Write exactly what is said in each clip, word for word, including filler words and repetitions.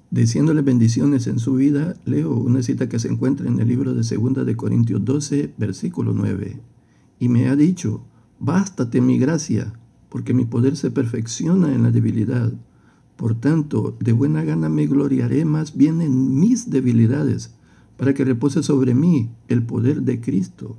Diciéndole bendiciones en su vida, leo una cita que se encuentra en el libro de Segunda de Corintios doce, versículo nueve. Y me ha dicho, bástate mi gracia, porque mi poder se perfecciona en la debilidad. Por tanto, de buena gana me gloriaré más bien en mis debilidades, para que repose sobre mí el poder de Cristo.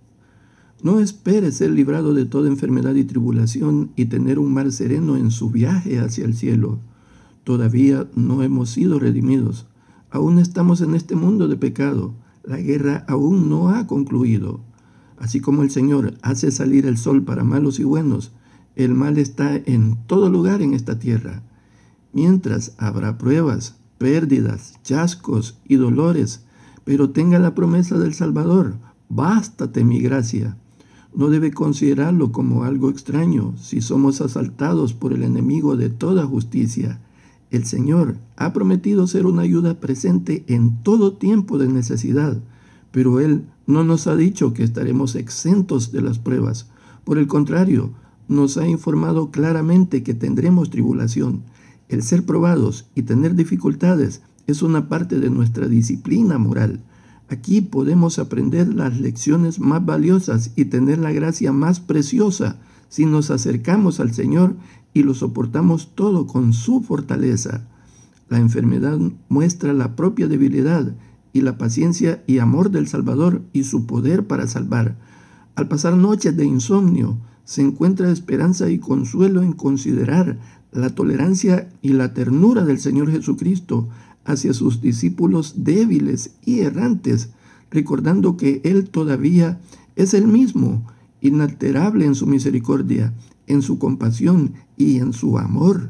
No espere ser librado de toda enfermedad y tribulación y tener un mar sereno en su viaje hacia el cielo. Todavía no hemos sido redimidos. Aún estamos en este mundo de pecado. La guerra aún no ha concluido. Así como el Señor hace salir el sol para malos y buenos, el mal está en todo lugar en esta tierra. Mientras habrá pruebas, pérdidas, chascos y dolores, pero tenga la promesa del Salvador, bástate mi gracia. No debe considerarlo como algo extraño si somos asaltados por el enemigo de toda justicia. El Señor ha prometido ser una ayuda presente en todo tiempo de necesidad, pero Él no nos ha dicho que estaremos exentos de las pruebas. Por el contrario, nos ha informado claramente que tendremos tribulación. El ser probados y tener dificultades es una parte de nuestra disciplina moral. Aquí podemos aprender las lecciones más valiosas y tener la gracia más preciosa si nos acercamos al Señor y lo soportamos todo con su fortaleza. La enfermedad muestra la propia debilidad y la paciencia y amor del Salvador y su poder para salvar. Al pasar noches de insomnio, se encuentra esperanza y consuelo en considerar la tolerancia y la ternura del Señor Jesucristo hacia sus discípulos débiles y errantes, recordando que Él todavía es el mismo, inalterable en su misericordia, en su compasión y en su amor.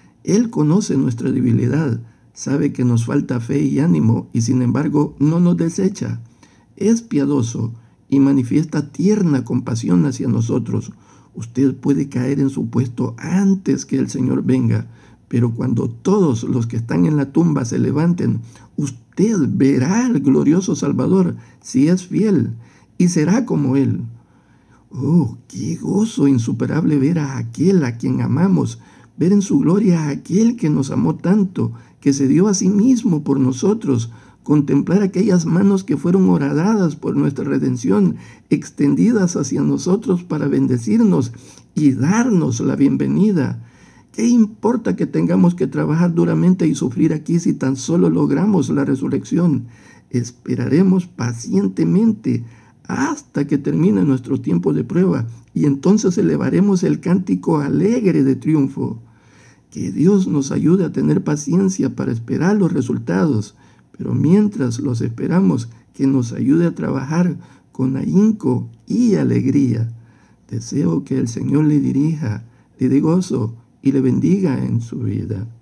Él conoce nuestra debilidad, sabe que nos falta fe y ánimo y sin embargo no nos desecha. Es piadoso y manifiesta tierna compasión hacia nosotros. Usted puede caer en su puesto antes que el Señor venga, pero cuando todos los que están en la tumba se levanten, usted verá al glorioso Salvador si es fiel y será como Él. Oh, qué gozo insuperable ver a aquel a quien amamos, ver en su gloria a aquel que nos amó tanto, que se dio a sí mismo por nosotros, contemplar aquellas manos que fueron horadadas por nuestra redención, extendidas hacia nosotros para bendecirnos y darnos la bienvenida. ¿Qué importa que tengamos que trabajar duramente y sufrir aquí si tan solo logramos la resurrección? Esperaremos pacientemente hasta que termine nuestro tiempo de prueba y entonces elevaremos el cántico alegre de triunfo. Que Dios nos ayude a tener paciencia para esperar los resultados, pero mientras los esperamos, que nos ayude a trabajar con ahínco y alegría. Deseo que el Señor le dirija, le dé gozo y le bendiga en su vida.